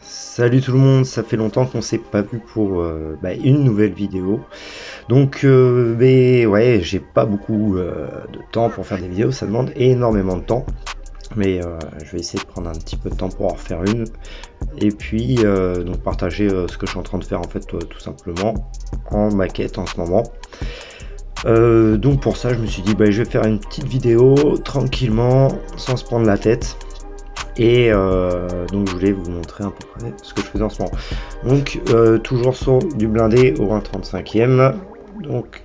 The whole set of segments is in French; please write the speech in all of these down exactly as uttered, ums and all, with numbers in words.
Salut tout le monde, ça fait longtemps qu'on s'est pas vu pour euh, bah, une nouvelle vidéo. Donc euh, mais ouais, j'ai pas beaucoup euh, de temps pour faire des vidéos, ça demande énormément de temps. Mais euh, je vais essayer de prendre un petit peu de temps pour en refaire une. Et puis euh, donc partager euh, ce que je suis en train de faire en fait euh, tout simplement en maquette en ce moment. Euh, donc pour ça je me suis dit bah, je vais faire une petite vidéo tranquillement sans se prendre la tête. Et euh, donc je voulais vous montrer à peu près ce que je faisais en ce moment. Donc euh, toujours sur du blindé au un trente-cinquième. Donc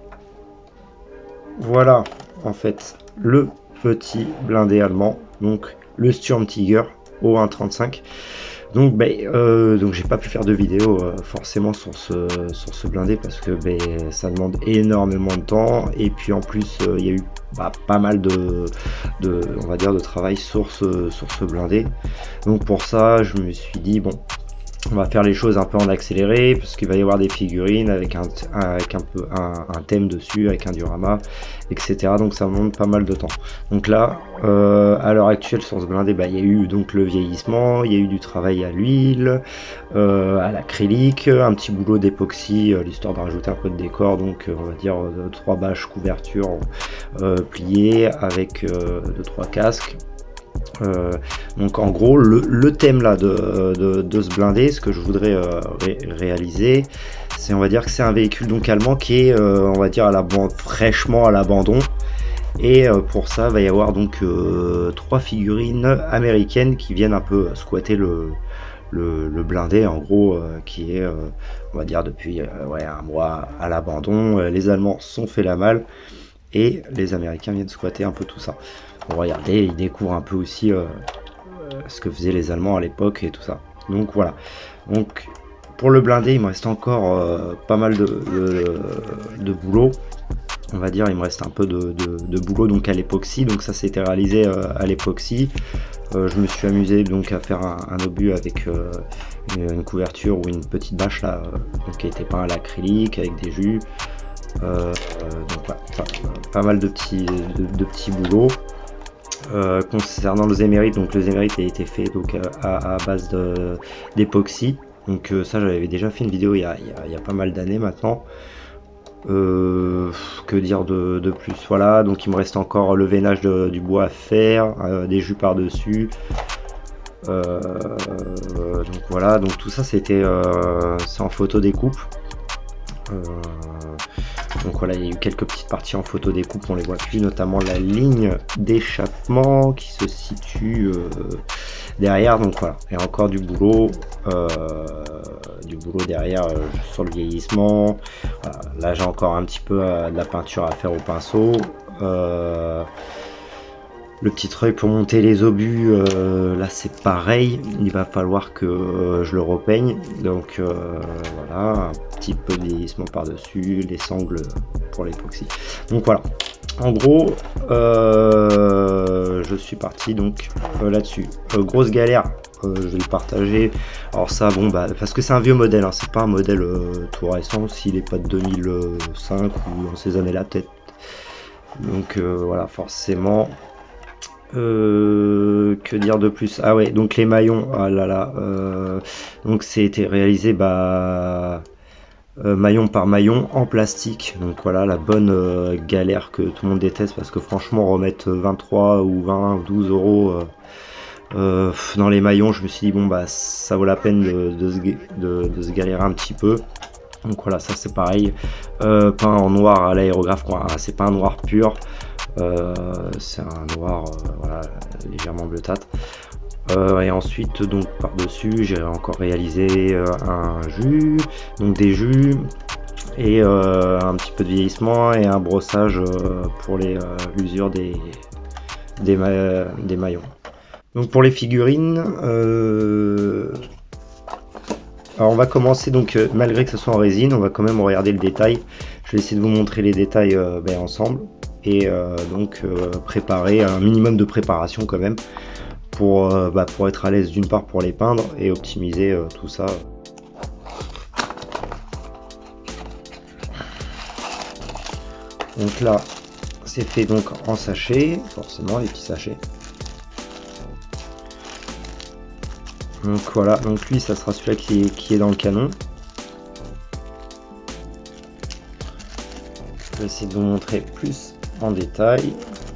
voilà en fait le petit blindé allemand. Donc le Sturmtiger au un trente-cinq. Donc, ben, euh, donc j'ai pas pu faire de vidéo euh, forcément sur ce, sur ce blindé parce que ben, ça demande énormément de temps et puis en plus il euh, y a eu bah, pas mal de, de, on va dire, de travail sur ce, sur ce blindé. Donc pour ça je me suis dit bon, on va faire les choses un peu en accéléré parce qu'il va y avoir des figurines avec un, avec un peu un, un thème dessus, avec un diorama, et cetera. Donc ça demande pas mal de temps. Donc là, euh, à l'heure actuelle sur ce blindé, bah, il y a eu donc le vieillissement, il y a eu du travail à l'huile, euh, à l'acrylique, un petit boulot d'époxy, euh, l'histoire de rajouter un peu de décor. Donc euh, on va dire euh, trois bâches couverture euh, pliées avec euh, deux trois casques. Euh, donc en gros le, le thème là de, de, de ce blindé, ce que je voudrais euh, ré réaliser, c'est on va dire que c'est un véhicule donc allemand qui est euh, on va dire à la fraîchement à l'abandon, et euh, pour ça il va y avoir donc euh, trois figurines américaines qui viennent un peu squatter le, le, le blindé en gros, euh, qui est euh, on va dire depuis euh, ouais, un mois à l'abandon. Les Allemands sont fait la malle et les Américains viennent squatter un peu tout ça. Bon, regardez, ils découvrent un peu aussi euh, ce que faisaient les Allemands à l'époque et tout ça. Donc voilà. Donc pour le blindé, il me reste encore euh, pas mal de, de, de boulot. On va dire, il me reste un peu de, de, de boulot donc à l'époxy. Donc ça, c'était réalisé euh, à l'époxy. Euh, je me suis amusé donc à faire un, un obus avec euh, une, une couverture ou une petite bâche là, euh, donc, qui a été peint à l'acrylique avec des jus. Euh, donc voilà, enfin, pas mal de petits, de, de petits boulots. Euh, concernant le Zémérite, donc le Zémérite a été fait donc à, à base d'époxy. Donc euh, ça, j'avais déjà fait une vidéo il y a, il y a, il y a pas mal d'années maintenant. Euh, que dire de, de plus? Voilà, donc il me reste encore le veinage de, du bois à faire, euh, des jus par dessus. Euh, donc voilà, donc tout ça c'était euh, c'est en photo découpe. Euh, donc voilà, il y a eu quelques petites parties en photo découpe, on les voit plus, notamment la ligne d'échappement qui se situe euh, derrière. Donc voilà, il y a encore du boulot, euh, du boulot derrière euh, sur le vieillissement. Voilà, là j'ai encore un petit peu euh, de la peinture à faire au pinceau. Euh, Le petit treuil pour monter les obus, euh, là c'est pareil, il va falloir que euh, je le repeigne. Donc euh, voilà, un petit peu de vieillissement par dessus, les sangles pour l'époxy. Donc voilà, en gros euh, je suis parti donc euh, là dessus. Euh, grosse galère, euh, je vais le partager. Alors ça bon bah parce que c'est un vieux modèle, hein, c'est pas un modèle euh, tout récent, s'il est pas de deux mille cinq ou dans ces années là peut-être. Donc euh, voilà, forcément. Euh, que dire de plus? Ah ouais, donc les maillons, ah là là, euh, donc c'était réalisé bah, euh, maillon par maillon en plastique. Donc voilà, la bonne euh, galère que tout le monde déteste, parce que franchement remettre vingt-trois ou vingt ou douze euros euh, euh, dans les maillons, je me suis dit bon bah ça vaut la peine de, de, se, de, de se galérer un petit peu. Donc voilà, ça c'est pareil, euh, peint en noir à l'aérographe, quoi. C'est pas un noir pur. Euh, c'est un noir euh, voilà, légèrement bleutâtre. Euh, et ensuite donc par dessus j'ai encore réalisé euh, un jus, donc des jus et euh, un petit peu de vieillissement et un brossage euh, pour les euh, l'usure des des, ma des maillons. Donc pour les figurines, euh, alors on va commencer donc euh, malgré que ce soit en résine, on va quand même regarder le détail. Je vais essayer de vous montrer les détails euh, ben, ensemble. Et euh, donc euh, préparer un minimum de préparation quand même pour, euh, bah, pour être à l'aise d'une part pour les peindre et optimiser euh, tout ça. Donc là c'est fait donc en sachet, forcément les petits sachets. Donc voilà, donc lui ça sera celui-là qui est, qui est dans le canon. Je vais essayer de vous montrer plus en détail.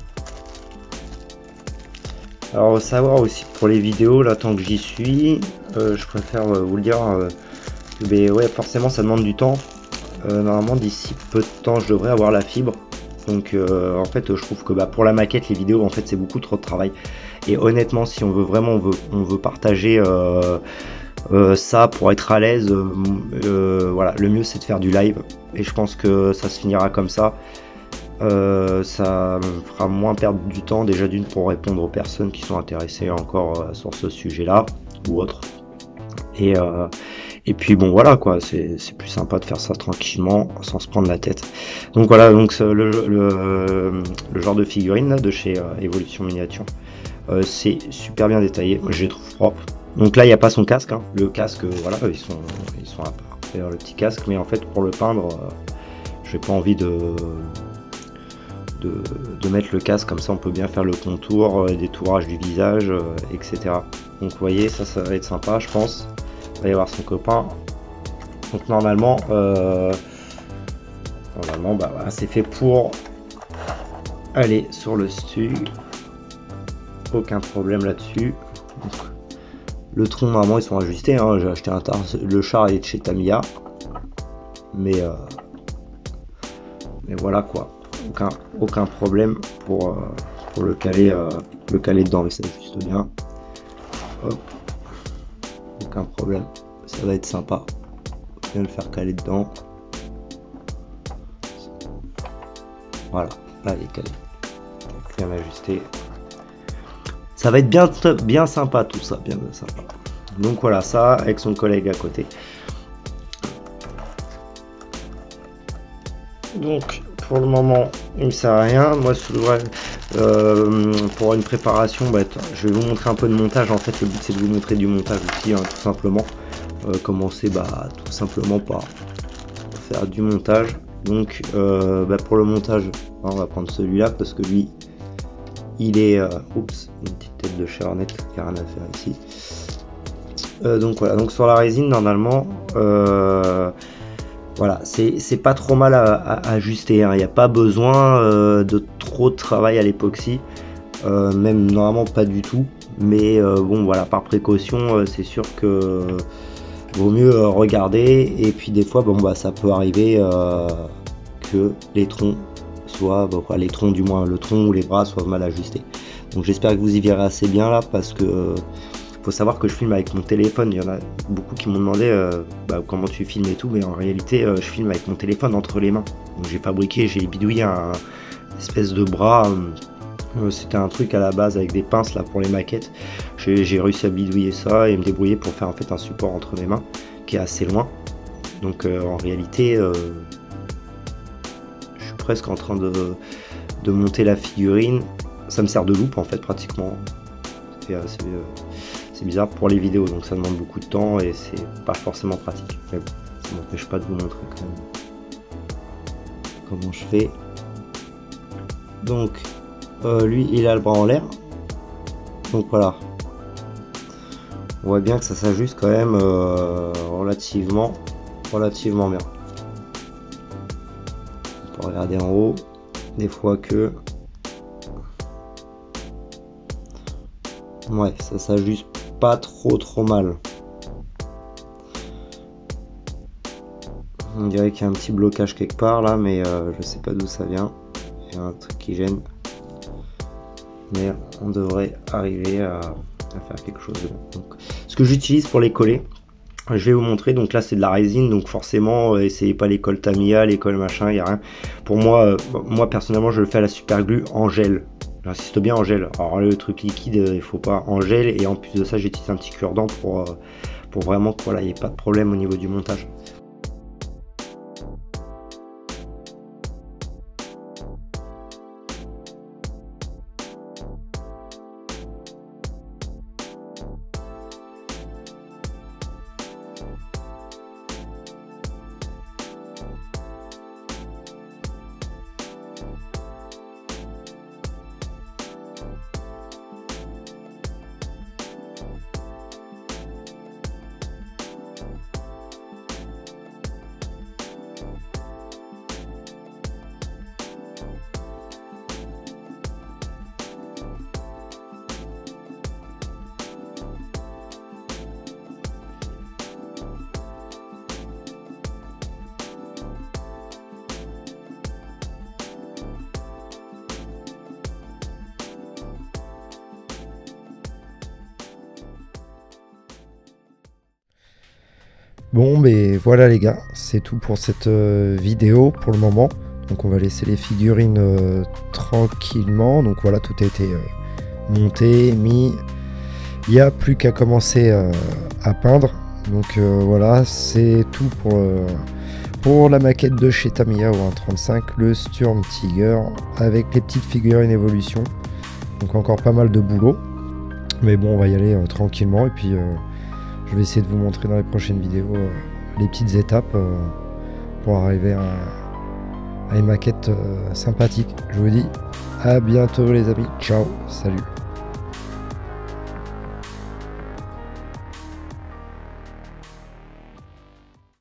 Alors savoir aussi pour les vidéos, là tant que j'y suis, euh, je préfère euh, vous le dire, euh, mais ouais forcément ça demande du temps. Euh, normalement d'ici peu de temps je devrais avoir la fibre. Donc euh, en fait je trouve que bah, pour la maquette les vidéos en fait c'est beaucoup trop de travail. Et honnêtement si on veut vraiment on veut, on veut partager euh, euh, ça pour être à l'aise, euh, euh, voilà, le mieux c'est de faire du live. Et je pense que ça se finira comme ça. Euh, ça me fera moins perdre du temps déjà d'une pour répondre aux personnes qui sont intéressées encore euh, sur ce sujet là ou autre. Et, euh, et puis bon voilà quoi, c'est plus sympa de faire ça tranquillement sans se prendre la tête. Donc voilà, donc le, le, le genre de figurine là de chez euh, Evolution Miniature, euh, c'est super bien détaillé, moi je les trouve propres. Donc là il n'y a pas son casque, hein. Le casque voilà, ils sont, ils sont à part faire le petit casque, mais en fait pour le peindre euh, j'ai pas envie de De, de mettre le casque, comme ça on peut bien faire le contour, euh, des tourages du visage, euh, et cetera. Donc vous voyez, ça, ça va être sympa, je pense. Il va y avoir son copain. Donc normalement, euh, normalement, bah voilà, c'est fait pour aller sur le stu. Aucun problème là-dessus. Le tronc, normalement, ils sont ajustés. Hein. J'ai acheté un tar, le char est de chez Tamiya, mais euh, mais voilà quoi. Aucun, aucun problème pour, euh, pour le caler euh, le caler dedans, mais ça juste bien. Hop. Aucun problème, ça va être sympa. Bien le faire caler dedans. Voilà, là il est calé. Bien ajusté. Ça va être bien, bien sympa tout ça, bien, bien sympa. Donc voilà, ça avec son collègue à côté. Donc pour le moment il ne sert à rien. Moi euh, pour une préparation bah, je vais vous montrer un peu de montage. En fait le but c'est de vous montrer du montage aussi, hein, tout simplement. Euh, commencer bah, tout simplement par faire du montage. Donc euh, bah, pour le montage on va prendre celui-là parce que lui il est euh, oups, une petite tête de charnette qui a rien à faire ici. Euh, donc voilà, donc sur la résine normalement euh, voilà, c'est pas trop mal à, à ajuster, il hein. n'y a pas besoin euh, de trop de travail à l'époxy, euh, même normalement pas du tout, mais euh, bon voilà, par précaution, euh, c'est sûr que vaut mieux euh, regarder, et puis des fois bon bah ça peut arriver euh, que les troncs soient, bon, quoi, les troncs du moins, le tronc ou les bras soient mal ajustés. Donc j'espère que vous y verrez assez bien là, parce que euh, faut savoir que je filme avec mon téléphone. Il y en a beaucoup qui m'ont demandé euh, bah, comment tu filmes et tout, mais en réalité euh, je filme avec mon téléphone entre les mains. Donc j'ai fabriqué, j'ai bidouillé un espèce de bras, euh, c'était un truc à la base avec des pinces là pour les maquettes. J'ai réussi à bidouiller ça et me débrouiller pour faire en fait un support entre mes mains qui est assez loin. Donc euh, en réalité euh, je suis presque en train de, de monter la figurine. Ça me sert de loupe en fait pratiquement. C'est assez euh, C'est bizarre pour les vidéos, donc ça demande beaucoup de temps et c'est pas forcément pratique. Mais bon, ça m'empêche pas de vous montrer quand même comment je fais. Donc, euh, lui, il a le bras en l'air. Donc voilà. On voit bien que ça s'ajuste quand même euh, relativement, relativement bien. On peut regarder en haut. Des fois que... Ouais, ça s'ajuste pas trop trop mal. On dirait qu'il y a un petit blocage quelque part là, mais euh, je sais pas d'où ça vient. Il y a un truc qui gêne, mais on devrait arriver à, à faire quelque chose de bon. Donc, ce que j'utilise pour les coller, je vais vous montrer. Donc là c'est de la résine, donc forcément euh, essayez pas l'école Tamiya, l'école machin, il y a rien. Pour moi, euh, moi personnellement je le fais à la super glue en gel. J'insiste bien en gel. Alors le truc liquide, il faut pas en gel, et en plus de ça j'utilise un petit cure-dent pour, euh, pour vraiment qu'il voilà, n'y ait pas de problème au niveau du montage. Bon, mais voilà les gars, c'est tout pour cette euh, vidéo pour le moment. Donc on va laisser les figurines euh, tranquillement. Donc voilà, tout a été euh, monté, mis. Il n'y a plus qu'à commencer euh, à peindre. Donc euh, voilà, c'est tout pour, euh, pour la maquette de chez Tamiya au un trente-cinq, le Sturm Tiger, avec les petites figurines évolution. Donc encore pas mal de boulot. Mais bon, on va y aller euh, tranquillement. Et puis euh, je vais essayer de vous montrer dans les prochaines vidéos euh, les petites étapes euh, pour arriver à, à une maquette euh, sympathique. Je vous dis à bientôt les amis. Ciao, salut.